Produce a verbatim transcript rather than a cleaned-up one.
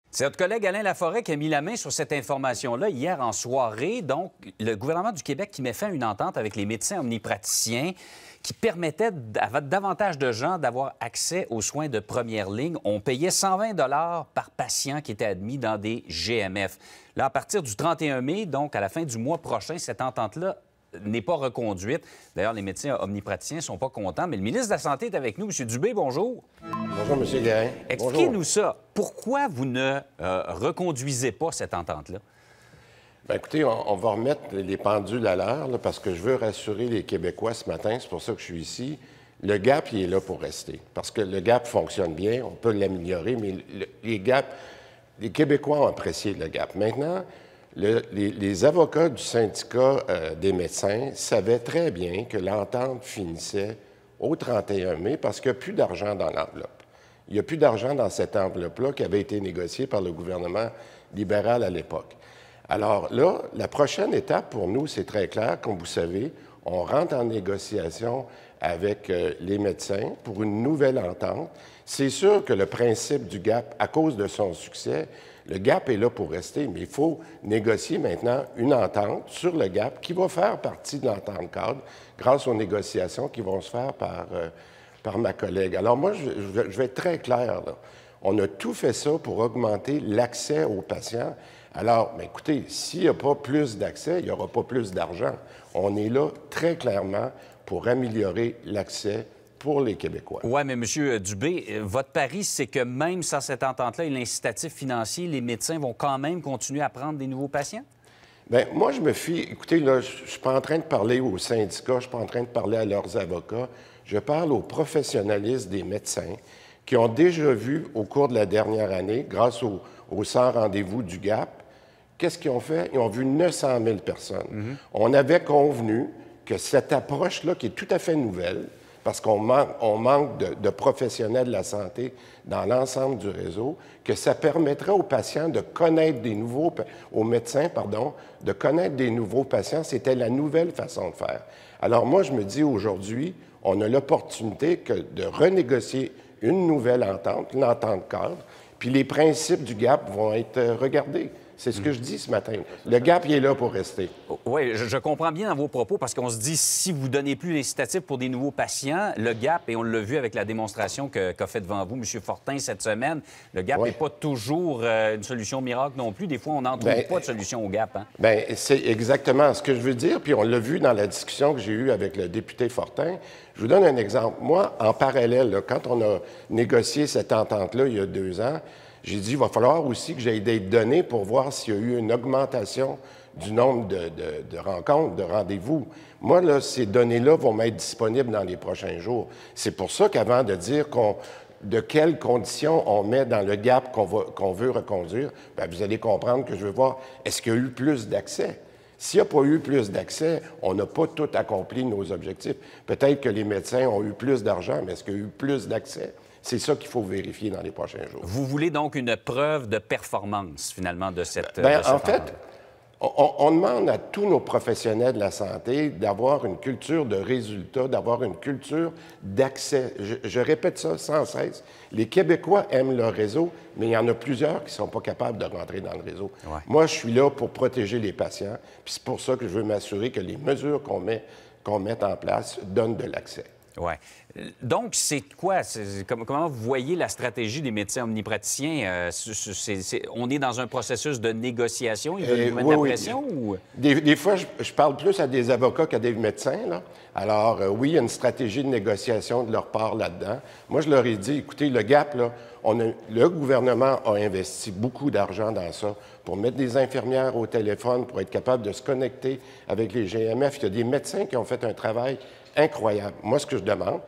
C'est notre collègue Alain Laforêt qui a mis la main sur cette information-là hier en soirée. Donc, le gouvernement du Québec qui met fin à une entente avec les médecins omnipraticiens qui permettait à davantage de gens d'avoir accès aux soins de première ligne. On payait cent vingt dollars par patient qui était admis dans des G M F. Là, à partir du trente et un mai, donc à la fin du mois prochain, cette entente-là n'est pas reconduite. D'ailleurs, les médecins omnipraticiens ne sont pas contents. Mais le ministre de la Santé est avec nous. M. Dubé, bonjour. Bonjour, M. Guérin. Expliquez-nous ça. Pourquoi vous ne euh, reconduisez pas cette entente-là? Bien, écoutez, on, on va remettre les pendules à l'heure là, parce que je veux rassurer les Québécois ce matin. C'est pour ça que je suis ici. Le gap, il est là pour rester. Parce que le gap fonctionne bien. On peut l'améliorer, mais le, les gaps, les Québécois ont apprécié le gap. Maintenant, Le, les, les avocats du syndicat euh, des médecins savaient très bien que l'entente finissait au trente et un mai parce qu'il n'y a plus d'argent dans l'enveloppe. Il n'y a plus d'argent dans cette enveloppe-là qui avait été négociée par le gouvernement libéral à l'époque. Alors là, la prochaine étape pour nous, c'est très clair. Comme vous savez, on rentre en négociation avec euh, les médecins pour une nouvelle entente. C'est sûr que le principe du gap, à cause de son succès, le gap est là pour rester, mais il faut négocier maintenant une entente sur le gap qui va faire partie de l'entente cadre grâce aux négociations qui vont se faire par, euh, par ma collègue. Alors moi, je, je vais être très clair, là. On a tout fait ça pour augmenter l'accès aux patients. Alors, bien, écoutez, s'il n'y a pas plus d'accès, il n'y aura pas plus d'argent. On est là très clairement pour améliorer l'accès pour les Québécois. Oui, mais M. Dubé, votre pari, c'est que même sans cette entente-là et l'incitatif financier, les médecins vont quand même continuer à prendre des nouveaux patients? Bien, moi, je me fie... Écoutez, là, je ne suis pas en train de parler aux syndicats, je ne suis pas en train de parler à leurs avocats. Je parle aux professionnalistes des médecins qui ont déjà vu, au cours de la dernière année, grâce au, au cent rendez-vous du GAP, qu'est-ce qu'ils ont fait? Ils ont vu neuf cent mille personnes. Mm-hmm. On avait convenu que cette approche-là, qui est tout à fait nouvelle, parce qu'on manque, on manque de, de professionnels de la santé dans l'ensemble du réseau, que ça permettrait aux patients de connaître des nouveaux, aux médecins, pardon, de connaître des nouveaux patients. C'était la nouvelle façon de faire. Alors moi, je me dis aujourd'hui, on a l'opportunité que de renégocier une nouvelle entente, une entente cadre, puis les principes du GAP vont être regardés. C'est ce que je dis ce matin. Le gap, il est là pour rester. Oui, je, je comprends bien dans vos propos parce qu'on se dit, si vous ne donnez plus l'incitatif pour des nouveaux patients, le gap, et on l'a vu avec la démonstration qu'a qu fait devant vous M. Fortin cette semaine, le gap n'est oui. pas toujours euh, une solution miracle non plus. Des fois, on n'en trouve ben, pas de solution au gap. Hein? Bien, c'est exactement ce que je veux dire. Puis on l'a vu dans la discussion que j'ai eue avec le député Fortin. Je vous donne un exemple. Moi, en parallèle, là, quand on a négocié cette entente-là il y a deux ans, j'ai dit, il va falloir aussi que j'aie des données pour voir s'il y a eu une augmentation du nombre de, de, de rencontres, de rendez-vous. Moi, là, ces données-là vont m'être disponibles dans les prochains jours. C'est pour ça qu'avant de dire qu'on, de quelles conditions on met dans le gap qu'on va, qu'on veut reconduire, bien, vous allez comprendre que je veux voir, est-ce qu'il y a eu plus d'accès? S'il n'y a pas eu plus d'accès, on n'a pas tout accompli nos objectifs. Peut-être que les médecins ont eu plus d'argent, mais est-ce qu'il y a eu plus d'accès? C'est ça qu'il faut vérifier dans les prochains jours. Vous voulez donc une preuve de performance, finalement, de cette... Bien, de cette en fait, on, on demande à tous nos professionnels de la santé d'avoir une culture de résultat, d'avoir une culture d'accès. Je, je répète ça sans cesse. Les Québécois aiment leur réseau, mais il y en a plusieurs qui ne sont pas capables de rentrer dans le réseau. Ouais. Moi, je suis là pour protéger les patients, puis c'est pour ça que je veux m'assurer que les mesures qu'on met, qu'on met en place donnent de l'accès. Oui. Donc, c'est quoi? Comment vous voyez la stratégie des médecins omnipraticiens? Euh, c'est, c'est, on est dans un processus de négociation? Ils veulent euh, mettre oui, la pression? Oui. Ou... Des, des fois, je, je parle plus à des avocats qu'à des médecins, là. Alors, euh, oui, il y a une stratégie de négociation de leur part là-dedans. Moi, je leur ai dit, écoutez, le gap, là, on a, le gouvernement a investi beaucoup d'argent dans ça pour mettre des infirmières au téléphone, pour être capable de se connecter avec les G M F. Il y a des médecins qui ont fait un travail incroyable. Moi, ce que je demande,